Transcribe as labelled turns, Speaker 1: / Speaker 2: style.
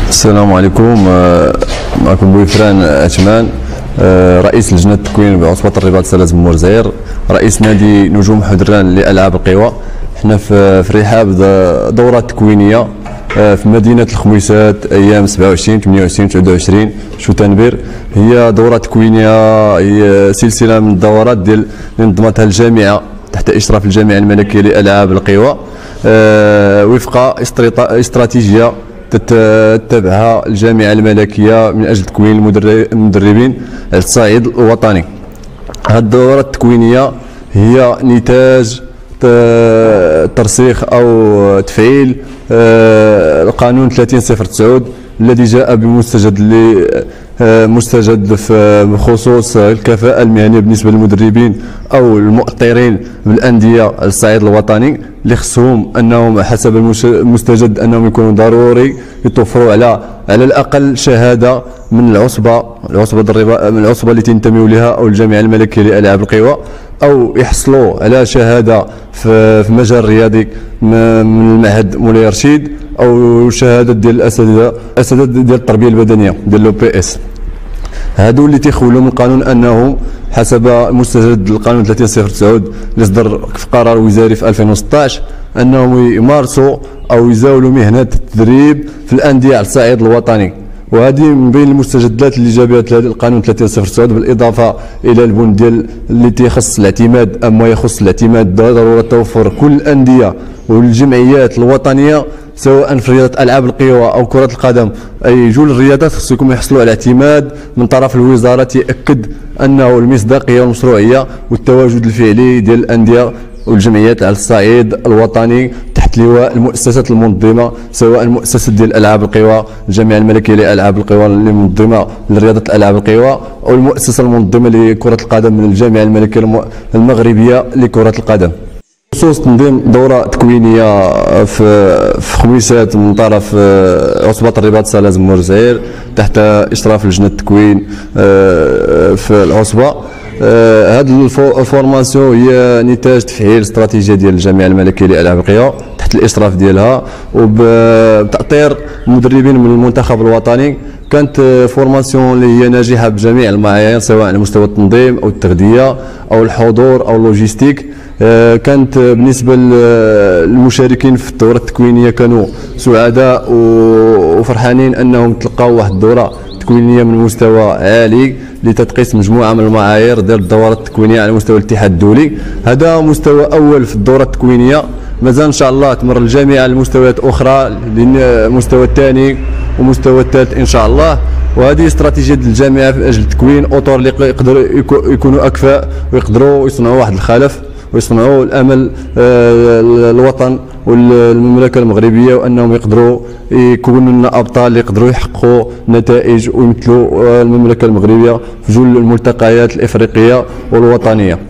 Speaker 1: السلام عليكم. معكم بويفران عثمان، رئيس لجنة التكوين بعصبة الرباط سلازم مورزير، رئيس نادي نجوم حدران لألعاب القوى. حنا في رحاب دورة تكوينية في مدينة الخميسات أيام 27 28 29 شتنبر. هي دورة تكوينية، هي سلسلة من الدورات اللي نظمتها الجامعة تحت إشراف الجامعة الملكية لألعاب القوى وفق استراتيجية تتبعها الجامعة الملكية من أجل تكوين المدربين على الصعيد الوطني. هذه الدورة التكوينية هي نتاج ترسيخ أو تفعيل القانون 3009 الذي جاء مستجد بخصوص الكفاءة المهنية بالنسبة للمدربين أو المؤطرين بالأندية على الصعيد الوطني، اللي خصهم أنهم حسب المستجد أنهم يكونوا ضروري يتوفروا على الأقل شهادة من العصبة التي ينتموا لها أو الجامعة الملكية لألعاب القوى، أو يحصلوا على شهادة في مجال رياضي من المعهد مولاي رشيد، أو شهادة ديال الأساتذة ديال التربية البدنية ديال لو بي اس. هادو اللي تيخولوا من القانون أنهم حسب مستجد القانون 3009 اللي صدر في قرار وزاري في 2016 أنهم يمارسوا أو يزاولوا مهنة التدريب في الأندية على الصعيد الوطني. وهذه من بين المستجدات اللي جابها القانون 3009 بالاضافه الى البند ديال اللي تيخص الاعتماد. اما يخص الاعتماد ضروره توفر كل الانديه والجمعيات الوطنيه سواء في رياضه العاب القوى او كره القدم، اي جول الرياضات خصكم يحصلوا على اعتماد من طرف الوزاره تاكد انه المصداقيه والمشروعيه والتواجد الفعلي ديال الانديه والجمعيات على الصعيد الوطني تحت لواء المؤسسات المنظمه، سواء المؤسسه ديال العاب القوى الجامعه الملكيه لالعاب القوى اللي منظمه لرياضه العاب القوى، او المؤسسه المنظمه لكره القدم من الجامعه الملكيه المغربيه لكره القدم. بخصوص تنظيم دوره تكوينيه في خميسات من طرف عصبه الرباط سلازم مورزير تحت اشراف لجنه التكوين في العصبه. هذه الفورماسيون هي نتاج تفعيل استراتيجيه ديال الجامعه الملكيه لالعاب القوى تحت الاشراف ديالها وبتاطير المدربين من المنتخب الوطني. كانت فورماسيون اللي هي ناجحه بجميع المعايير سواء على مستوى التنظيم او التغذيه او الحضور او اللوجيستيك. كانت بالنسبه للمشاركين في الدوره التكوينيه كانوا سعداء وفرحانين انهم تلقاو واحد الدوره تكوينيه من مستوى عالي لتتقيس مجموعه من المعايير ديال الدورات التكوينيه على مستوى الاتحاد الدولي. هذا مستوى اول في الدوره التكوينيه، مازال ان شاء الله تمر الجامعه لمستويات اخرى، المستوى الثاني ومستوى الثالث ان شاء الله. وهذه استراتيجيه الجامعه من اجل تكوين اطر اللي يقدروا يكونوا اكفاء ويقدروا يصنعوا واحد الخلف ويصنعوا الامل الوطن والمملكه المغربيه، وانهم يقدروا يكونوا لنا ابطال يقدروا يحققوا نتائج ويمثلوا المملكه المغربيه في جل الملتقيات الافريقيه والوطنيه.